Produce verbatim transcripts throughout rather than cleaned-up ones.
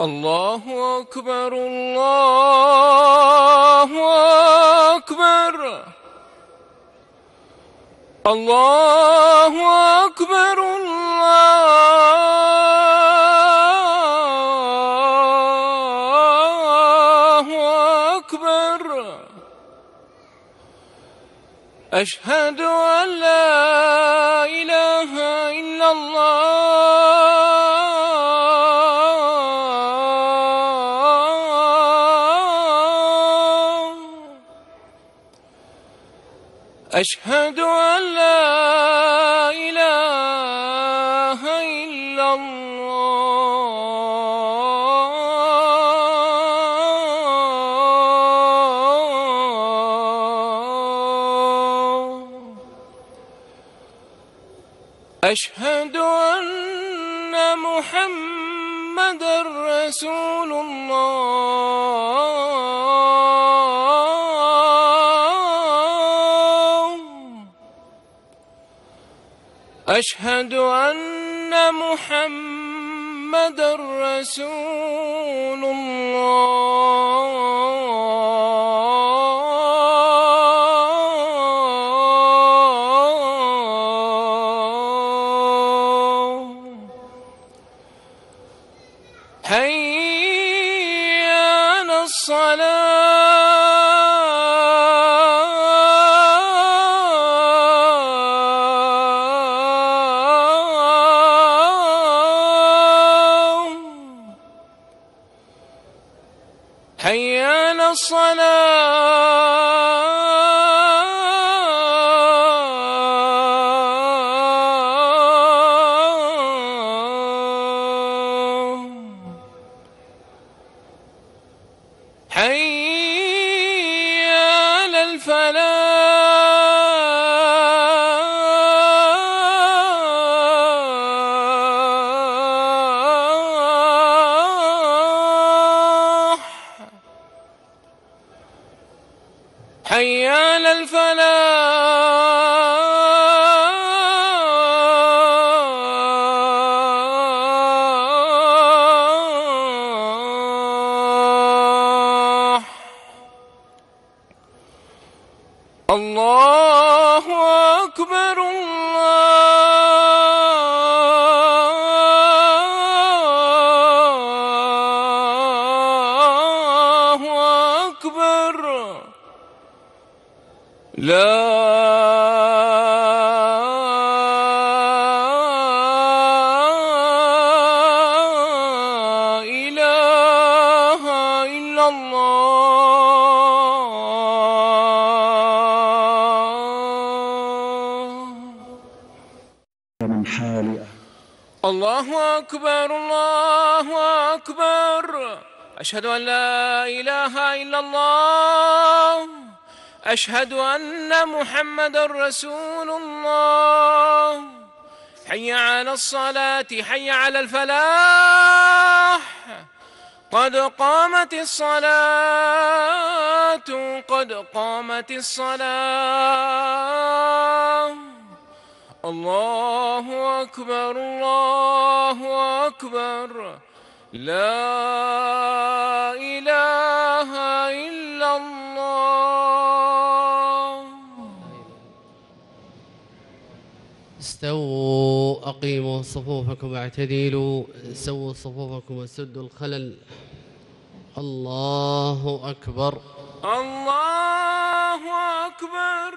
الله أكبر الله أكبر الله أكبر الله أكبر. أشهد أن لا إله إلا الله. أشهد أن لا إله إلا الله. أشهد أن محمدًا رسول الله. أشهد أن محمدًا رسول الله. حي على الصلاة. حي على الصلاة. حي على الفلاح. حي على الفلاح. الله أكبر الله أكبر. لا إله إلا الله. من حال الله أكبر الله أكبر. أشهد أن لا إله إلا الله. أشهد أن محمدًا رسول الله. حي على الصلاة حي على الفلاح. قد قامت الصلاة قد قامت الصلاة. الله أكبر الله أكبر. لا إله إلا الله. استووا أقيموا صفوفكم واعتدلوا سووا صفوفكم وسدوا الخلل. الله أكبر الله أكبر.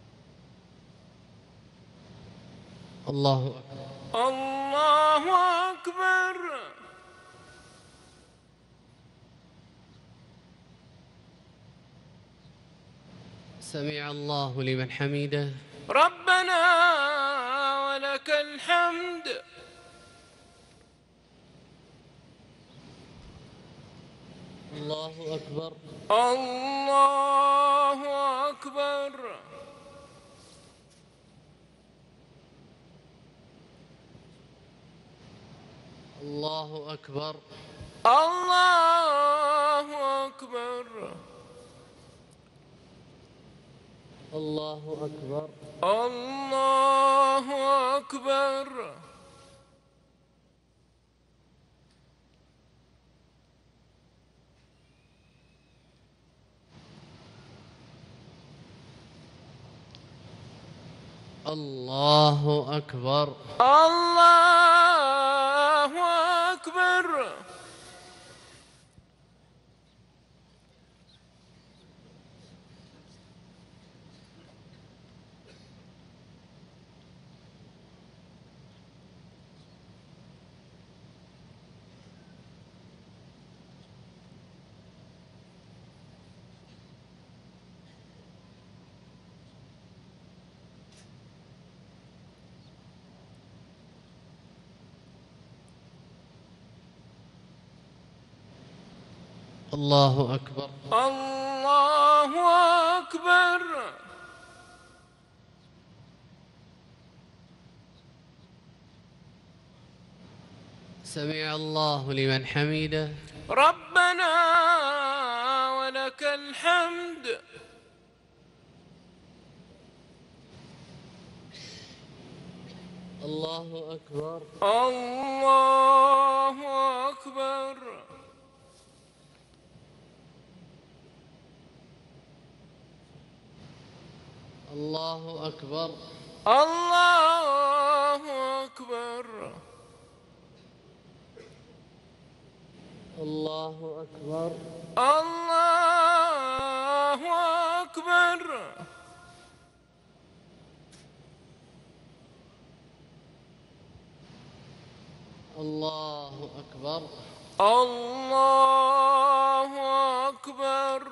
الله الله أكبر. سمع الله لمن حمده. ربنا ولك الحمد. الله أكبر. الله أكبر. الله أكبر. الله أكبر. الله أكبر. الله أكبر. الله أكبر. الله أكبر. الله أكبر. الله أكبر. سمع الله لمن حمده. ربنا ولك الحمد. الله أكبر. الله أكبر. الله أكبر. الله أكبر. الله أكبر. الله أكبر. الله أكبر. الله أكبر.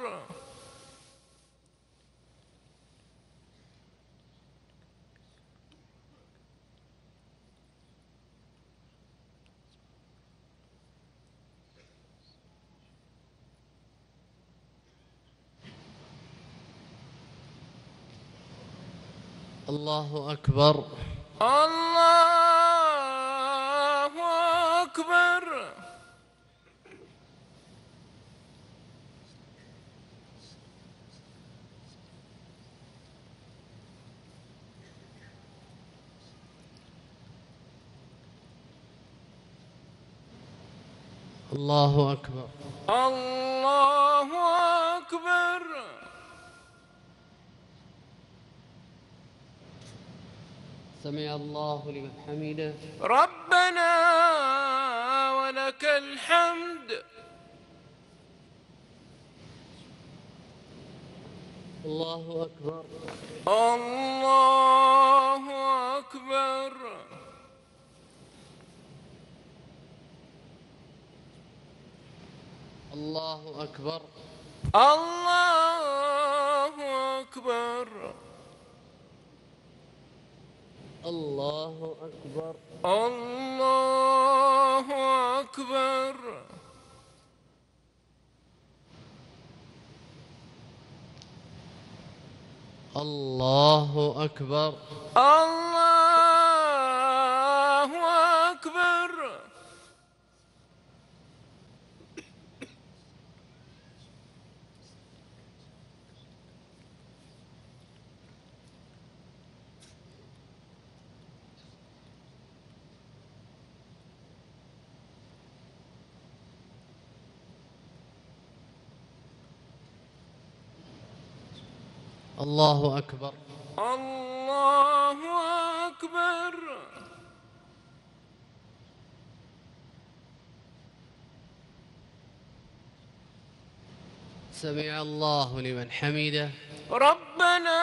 الله أكبر. الله أكبر. الله أكبر. الله أكبر. سمع الله لمن حمده. ربنا ولك الحمد. الله أكبر. الله أكبر. الله أكبر. الله أكبر. الله أكبر. الله أكبر. الله أكبر. الله أكبر. الله أكبر. الله أكبر. سمع الله لمن حمده. ربنا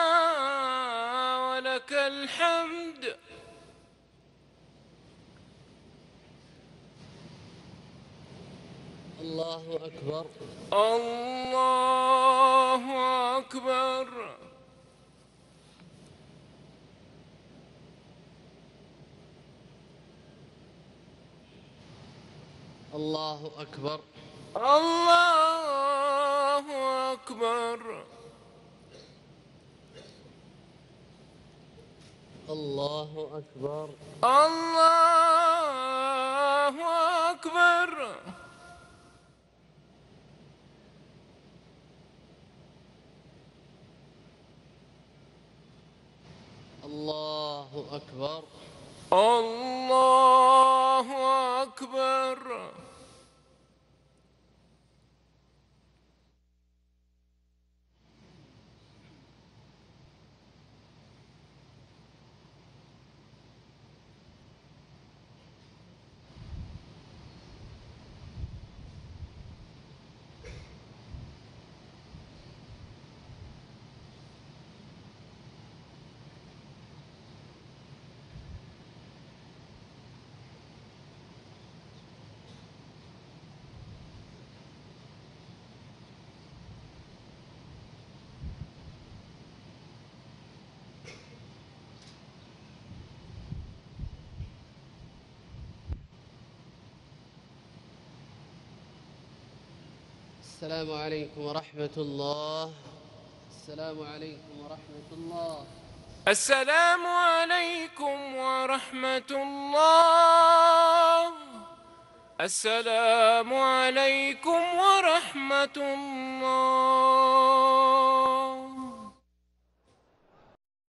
ولك الحمد. الله أكبر. الله أكبر. الله أكبر. الله أكبر. الله أكبر. الله أكبر. الله أكبر. الله أكبر. السلام عليكم ورحمة الله. السلام عليكم ورحمة الله. السلام عليكم ورحمة الله. السلام عليكم ورحمة الله.